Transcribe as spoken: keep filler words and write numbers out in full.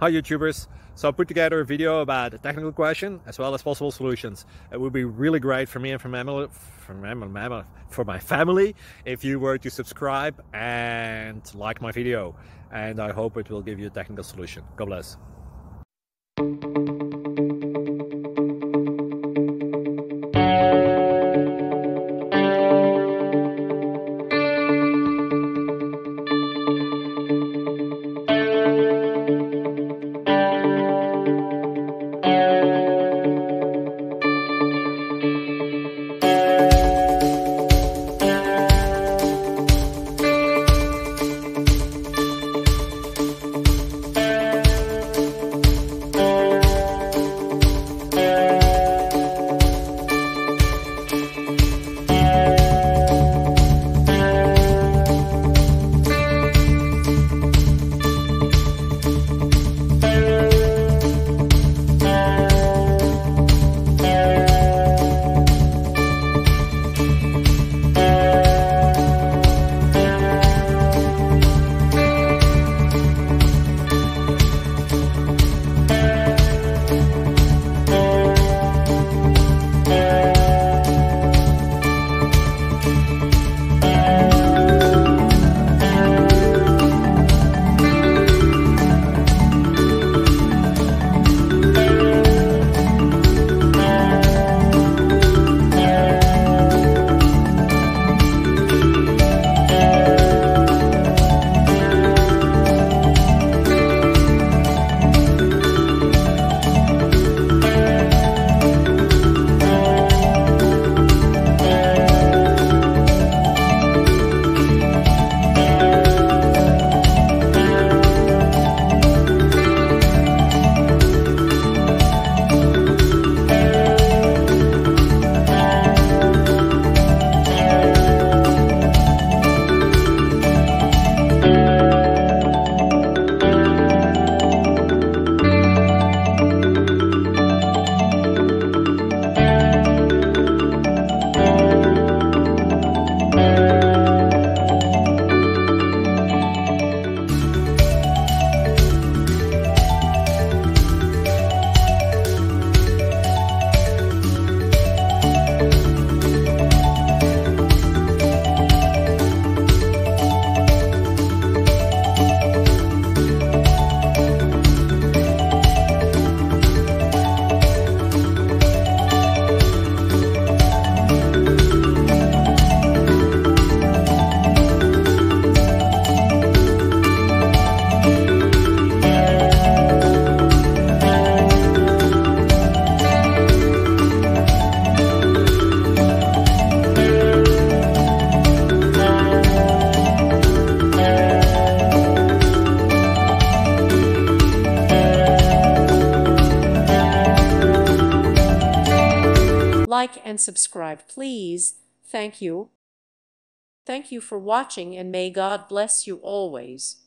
Hi YouTubers! So I put together a video about a technical question as well as possible solutions. It would be really great for me and for, mammal, for, mammal, for my family if you were to subscribe and like my video. And I hope it will give you a technical solution. God bless. Like and subscribe, please. Thank you. Thank you for watching, and may God bless you always.